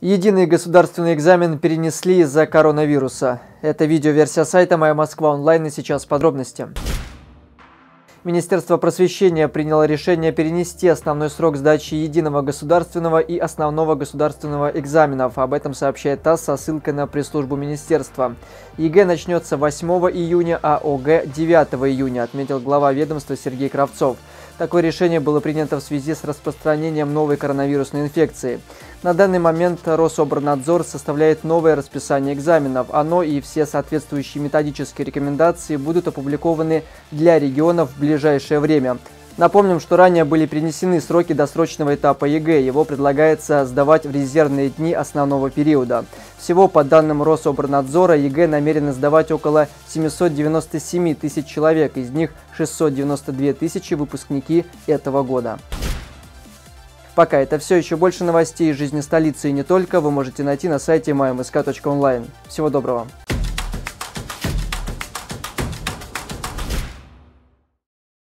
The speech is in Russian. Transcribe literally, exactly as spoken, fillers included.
Единый государственный экзамен перенесли из-за коронавируса. Это видеоверсия сайта «Моя Москва онлайн» и сейчас подробности. Министерство просвещения приняло решение перенести основной срок сдачи единого государственного и основного государственного экзаменов. Об этом сообщает ТАСС со ссылкой на пресс-службу министерства. ЕГЭ начнется восьмого июня, а ОГЭ девятого июня, отметил глава ведомства Сергей Кравцов. Такое решение было принято в связи с распространением новой коронавирусной инфекции. На данный момент Рособорнадзор составляет новое расписание экзаменов. Оно и все соответствующие методические рекомендации будут опубликованы для регионов в ближайшее время. Напомним, что ранее были перенесены сроки досрочного этапа ЕГЭ. Его предлагается сдавать в резервные дни основного периода. Всего, по данным Рособорнадзора, ЕГЭ намерены сдавать около семисот девяноста семи тысяч человек. Из них шестьсот девяносто две тысячи выпускники этого года. Пока это все. Еще больше новостей из жизни столицы и не только вы можете найти на сайте моя мск точка онлайн. Всего доброго!